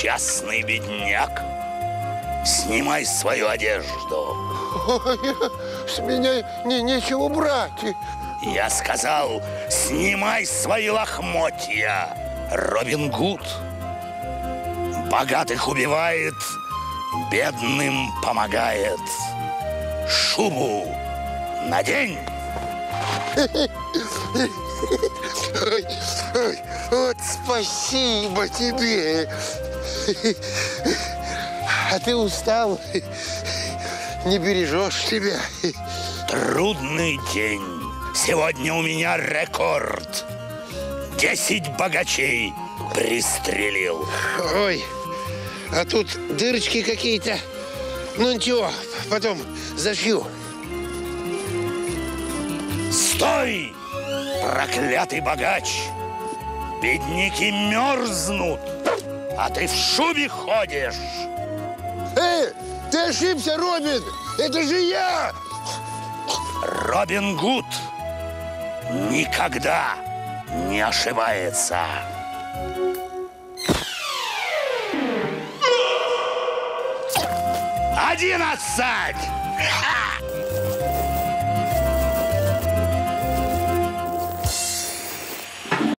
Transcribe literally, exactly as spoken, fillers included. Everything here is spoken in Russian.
несчастный бедняк. Снимай свою одежду. Ой, с меня не, нечего брать. Я сказал, снимай свои лохмотья. Робин Гуд богатых убивает, бедным помогает. Шубу надень. Ой, ой, вот спасибо тебе. А ты устал, не бережешь себя. Трудный день. Сегодня у меня рекорд. Десять богачей пристрелил. Ой, а тут дырочки какие-то. Ну ничего, потом зашью. Стой, проклятый богач! Бедняки мерзнут, а ты в шубе ходишь. Эй, ты ошибся, Робин! Это же я! Робин Гуд никогда не ошибается. Одиннадцать! Ха!